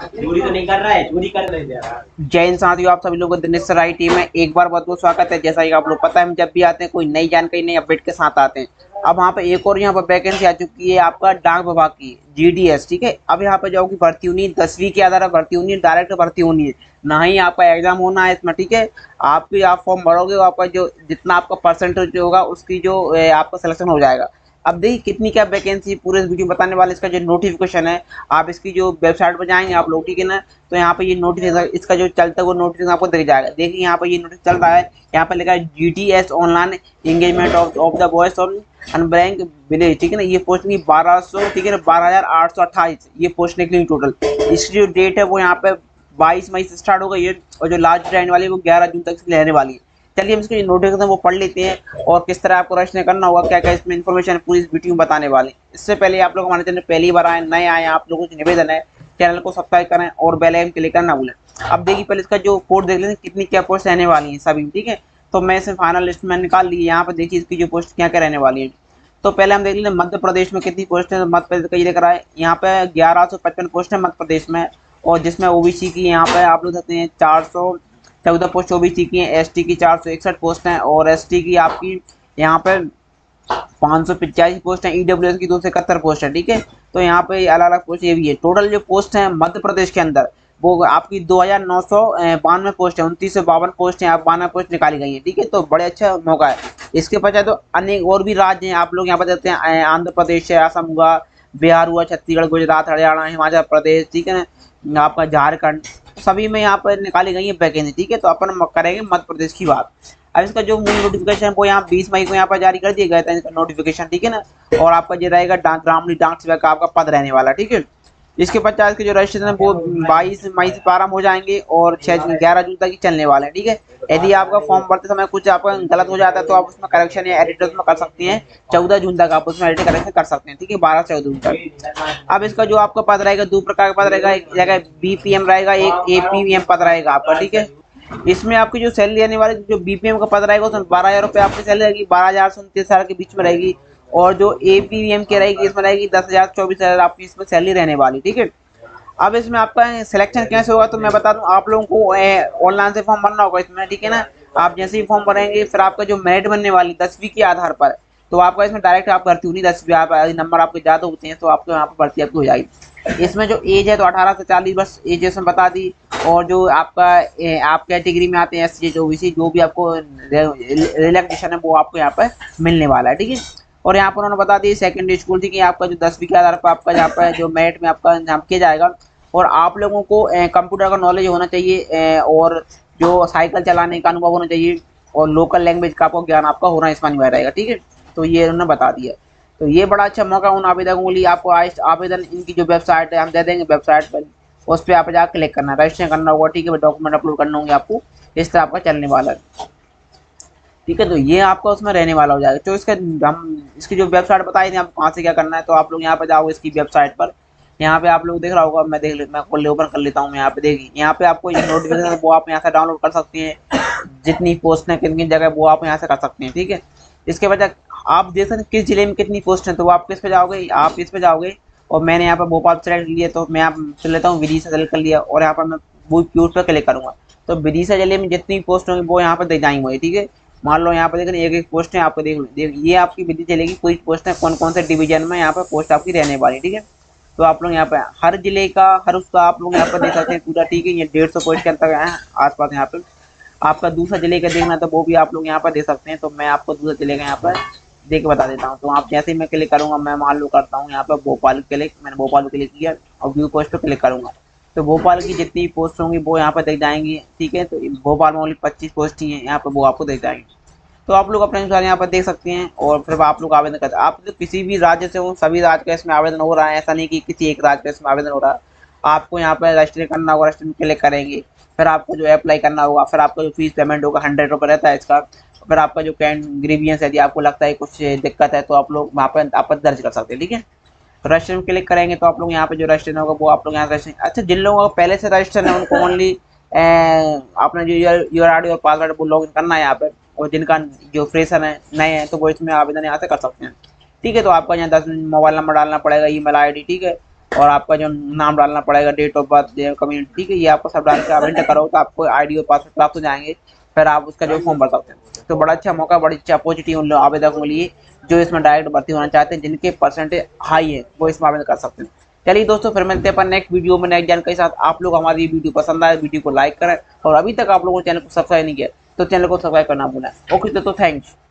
चोरी तो नहीं कर रहा है, चोरी कर रहे थे यार। जय हिंद साथियों, आप सभी लोगों को दिनेश सर आई टीम में एक बार बहुत बहुत स्वागत है। जैसा कि आप लोग पता है, हम जब भी आते हैं कोई नई जानकारी नई अपडेट के साथ आते हैं। अब वहाँ पे एक और यहाँ पर वैकेंसी आ चुकी है आपका डाक विभाग की GDS। ठीक है, अब यहाँ पे जाओगी भर्ती होनी है, 10वीं के आधार पर भर्ती होनी है, डायरेक्ट भर्ती होनी है, ना ही आपका एग्जाम होना है इसमें। ठीक है, आप फॉर्म भरोगे, आपका जो जितना आपका परसेंटेज होगा उसकी जो आपका सिलेक्शन हो जाएगा। अब देखिए कितनी क्या वैकेंसी पूरे वीडियो में बताने वाले। इसका जो नोटिफिकेशन है, आप इसकी जो वेबसाइट पर जाएंगे आप लोग, ठीक है ना, तो यहाँ पे ये नोटिफिकेशन इसका जो चलता है वो नोटिफिकेशन आपको दिख जाएगा। देखिए यहाँ पे ये नोटिस चल रहा है, यहाँ पे लिखा है GDS online engagement of the voice of unbanked village. ठीक है ना, ये पोस्ट की 1200, ठीक है ना, 12,828 ये पोस्ट निकली टोटल। इसकी जो डेट है वो यहाँ पे 22 मई से स्टार्ट हो गई है, और जो लास्ट डेट वाली है वो 11 जून तक रहने वाली है। चलिए हम इसकी नोटिफिकेशन वो पढ़ लेते हैं, और किस तरह आपको रजिस्टर करना होगा, क्या क्या इसमें इन्फॉर्मेशन पूरी इस वीडियो में बताने वाले। इससे पहले आप लोग हमारे चैनल पहली बार आए, नए आए, आप लोगों से निवेदन है चैनल को सब्सक्राइब करें और बेल आइकन क्लिक करना ना भूलें। अब देखिए पहले इसका जो पोस्ट देख लेते हैं कितनी क्या पोस्ट रहने वाली है सभी। ठीक है, तो मैं इसे फाइनल लिस्ट में निकाल ली। यहाँ पर देखिए इसकी जो पोस्ट क्या क्या रहने वाली है। तो पहले हम देख लेते हैं मध्य प्रदेश में कितनी पोस्ट है। मध्य प्रदेश का ये दिख रहा है, यहाँ पे 1155 पोस्ट है मध्य प्रदेश में, और जिसमें OBC की यहाँ पे आप लोग सकते हैं 414 पोस्ट OBC की है, ST की 461 पोस्ट हैं, और ST की आपकी यहाँ पे 585 पोस्ट है, EWS की 271 पोस्ट है। ठीक है, तो यहाँ पे अलग अलग पोस्ट ये भी है। टोटल जो पोस्ट है मध्य प्रदेश के अंदर वो आपकी 2992 पोस्ट है, 2952 पोस्ट है, 92 पोस्ट निकाली गई है। ठीक है, तो बड़े अच्छा मौका है। इसके पश्चात तो अनेक और भी राज्य हैं, आप लोग यहाँ पर देखते हैं आंध्र प्रदेश है, असम हुआ, बिहार हुआ, छत्तीसगढ़, गुजरात, हरियाणा, हिमाचल प्रदेश, ठीक है ना, आपका झारखंड, सभी में यहाँ पर निकाली गई है वैकेंसी। ठीक है, तो अपन करेंगे मध्य प्रदेश की बात। अब इसका जो मूल नोटिफिकेशन वो यहाँ 20 मई को यहाँ पर जारी कर दिया गया था इसका नोटिफिकेशन। ठीक है ना, और आपका जो रहेगा ग्रामीण डाक सेवक का आपका पद रहने वाला। ठीक है, इसके 50 के जो रजिस्ट्रेशन है वो 22 मई से प्रारंभ हो जाएंगे और 11 जून तक ही चलने वाले हैं। ठीक है, यदि आपका फॉर्म भरते समय कुछ आपका गलत हो जाता है तो आप उसमें करेक्शन या एडिट उसमें कर सकते हैं। 14 जून तक आप उसमें एडिट करेक्शन कर सकते हैं। ठीक है, 12 से 14 जून तक। अब इसका जो आपका पद रहेगा, दो प्रकार का पद रहेगा, एक जगह BPM रहेगा, एक APM पद रहेगा आपका। ठीक है, इसमें आपकी जो सैलरी आने वाली, जो BPM का पद रहेगा उसमें 12,000 रुपये आपकी सैलरी रहेगी, 12,000 से 29,000 के बीच में रहेगी, और जो APM की रहेगी इसमें रहेगी 10,000 24,000 आपकी इसमें सैलरी रहने वाली। ठीक है, अब इसमें आपका सिलेक्शन कैसे होगा तो मैं बता दूं, आप लोगों को ऑनलाइन से फॉर्म भरना होगा इसमें। ठीक है ना, आप जैसे ही फॉर्म भरेंगे फिर आपका जो मेरिट बनने वाली 10वीं के आधार पर, तो आपका इसमें डायरेक्ट आप भर्ती होनी 10वीं, आप नंबर आपके ज़्यादा होते हैं तो आपको यहाँ पर भर्ती आपकी हो जाएगी। इसमें जो एज है तो 18 से 40 बस एज इसमें बता दी, और जो आपका आप कैटेगरी में आते हैं SC OBC जो भी आपको रिलैक्सेशन है वो आपको यहाँ पर मिलने वाला है। ठीक है, और यहाँ पर उन्होंने बता दी सेकेंडरी स्कूल थी कि आपका जो 10वीं के आधार पर आपका यहाँ पर जो मेरिट में आपका नाम किया जाएगा, और आप लोगों को कंप्यूटर का नॉलेज होना चाहिए, और जो साइकिल चलाने का अनुभव होना चाहिए, और लोकल लैंग्वेज का आपको ज्ञान आपका होना इसमें अनिवार्य रहेगा। ठीक है, तो ये उन्होंने बता दिया। तो ये बड़ा अच्छा मौका उन आवेदकों के लिए। आपको आवेदन इनकी जो वेबसाइट है हम दे देंगे वेबसाइट पर, उस पर आप जाकर क्लिक करना, रजिस्ट्रेशन करना होगा। ठीक है, डॉक्यूमेंट अपलोड करना होंगे आपको, इस तरह आपका चलने वाला है। ठीक है, तो ये आपका उसमें रहने वाला हो जाएगा। तो इसका हम इसकी जो वेबसाइट बताई थी आपको कहाँ से क्या करना है, तो आप लोग यहाँ पर जाओगे इसकी वेबसाइट पर। यहाँ पे आप लोग देख रहा होगा, मैं ओपन कर लेता हूँ। यहाँ पे देखिए, यहाँ पे आपको ये नोटिफिकेशन वो आप यहाँ से डाउनलोड कर सकते हैं, जितनी पोस्ट है कितनी जगह वो आप यहाँ से कर सकते हैं। ठीक है, इसके बाद आप देख सकते हैं किस जिले में कितनी पोस्ट है, तो आप किस पे जाओगे, आप इस पे जाओगे, और मैंने यहाँ पर भोपाल सेलेक्ट लिया तो मैं यहाँ चल लेता हूँ विदिशा सेलेक्ट कर लिया, और यहाँ पर मैं वो प्यूर पर क्लिक करूँगा। तो विदिशा जिले में जितनी पोस्ट होंगी वो यहाँ पर दे जाएंगे मुझे। ठीक है, मान लो यहाँ पर देख एक एक पोस्ट है, आपको देख ये आपकी विदिशा जिले की पूरी पोस्ट है, कौन कौन से डिवीजन में यहाँ पर पोस्ट आपकी रहने वाली। ठीक है, तो आप लोग यहाँ पे हर जिले का हर उसका आप लोग यहाँ पर देख सकते हैं पूरा। ठीक है, ये 150 पोस्ट के अंतर है आसपास। यहाँ पे आपका दूसरा जिले का देखना तो वो भी आप लोग यहाँ पर दे सकते हैं। तो मैं आपको दूसरा जिले का यहाँ पर देख के बता देता हूँ। तो आप जैसे ही मैं क्लिक करूँगा, मैं मान लो करता हूँ यहाँ पर भोपाल क्लिक, मैंने भोपाल क्लिक किया और व्यू पोस्ट पर क्लिक करूँगा, तो भोपाल की जितनी पोस्ट होंगी वो यहाँ पर देख जाएंगी। ठीक है, तो भोपाल में ओनली 25 पोस्ट ही हैं यहाँ पर, वो आपको देख जाएंगी। तो आप लोग अपने अनुसार यहाँ पर देख सकते हैं, और फिर आप लोग आवेदन करते हैं। आप तो किसी भी राज्य से हो, सभी राज्य का इसमें आवेदन हो रहा है, ऐसा नहीं कि किसी एक राज्य का इसमें आवेदन हो रहा है। आपको यहाँ पर रजिस्टर करना होगा, रजिस्टर क्लिक करेंगे, फिर आपको जो अप्लाई करना होगा, फिर आपका जो फीस पेमेंट होगा 100 रुपये रहता है इसका। फिर आपका जो ग्रीवियंस यदि आपको लगता है कुछ दिक्कत है तो आप लोग वहाँ पर आप दर्ज कर सकते हैं। ठीक है, तो रजिस्टर में क्लिक करेंगे तो आप लोग यहाँ पे जो रजिस्टर होगा वो आप लोग यहाँ रजिस्टर। अच्छा, जिन लोगों का पहले से रजिस्टर है उनको ओनली आपने जो URID और पासवर्ड वो लॉगिन करना है यहाँ पे, और जिनका जो फ्रेशर है नए हैं तो वो इसमें आवेदन यहाँ से कर सकते हैं। ठीक है, तो आपका यहाँ 10 मोबाइल नंबर डालना पड़ेगा, email ID। ठीक है, और आपका जो नाम डालना पड़ेगा, डेट ऑफ बर्थ, कम्युनिटी, ठीक है, ये आपको सब डाल के आप एंटर करो तो आपको आईडी और पासवर्ड प्राप्त हो जाएंगे। फिर आप उसका जो फॉर्म भर सकते हैं। तो बड़ा अच्छा मौका, बड़ी अच्छी अपॉर्चुनिटी उन आवेदकों के लिए जो इसमें डायरेक्ट भर्ती होना चाहते हैं, जिनके परसेंटेज हाई है, वो इसमें आवेदन कर सकते हैं। चलिए दोस्तों, फिर मिलते हैं अपन नेक्स्ट वीडियो में नई जानकारी के साथ। आप लोग हमारी वीडियो पसंद आए, वीडियो को लाइक करें, और अभी तक आप लोगों ने चैनल को सब्सक्राइब नहीं किया तो चैनल को सब्सक्राइब करना भूलें। ओके दोस्तों, थैंक्स।